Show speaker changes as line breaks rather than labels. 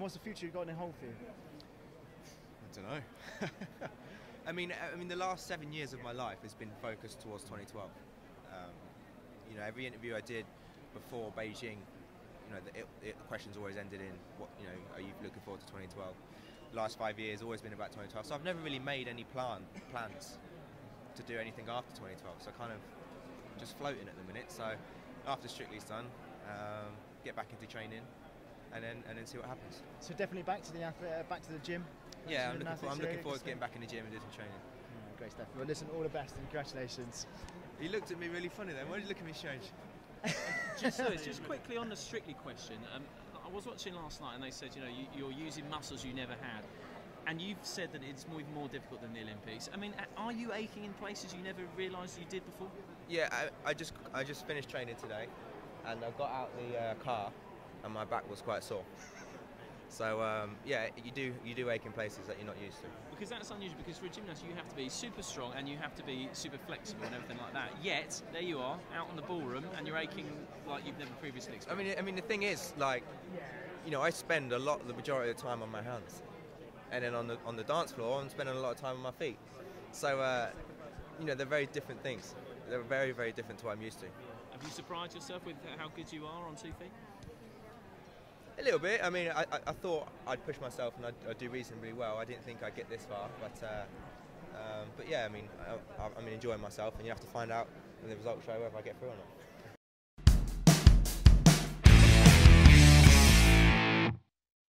what's the future got in hold for you?
I don't know. I mean, the last 7 years of my life has been focused towards 2012. You know, every interview I did before Beijing, you know, the questions always ended in, what, you know, are you looking forward to 2012? The last 5 years always been about 2012. So I've never really made any plans to do anything after 2012. So kind of just floating at the minute. So after Strictly's done, get back into training, and then see what happens.
So definitely back to the gym.
Yeah, I'm looking forward to getting back in the gym and doing some training.
Great stuff. Well, listen, all the best and congratulations.
You looked at me really funny then. Why did you look at me strange?
Just quickly on the Strictly question. I was watching last night and they said, you know, you're using muscles you never had. And you've said that it's even more difficult than the Olympics. I mean, are you aching in places you never realised you did before?
Yeah, I just finished training today, and I got out the car, and my back was quite sore. So yeah, you do ache in places that you're not used to.
Because that's unusual. Because for a gymnast, you have to be super strong and you have to be super flexible and everything like that. Yet there you are, out in the ballroom, and you're aching like you've never previously experienced.
I mean, the thing is, like, you know, I spend the majority of the time on my hands, and then on the dance floor, I'm spending a lot of time on my feet. So you know, they're very different things. They're very, very different to what I'm used to.
Have you surprised yourself with how good you are on 2 feet?
A little bit. I mean, I thought I'd push myself and I'd do reasonably well. I didn't think I'd get this far, but yeah, I mean, I'm enjoying myself, and you have to find out when the results show whether I get through or not.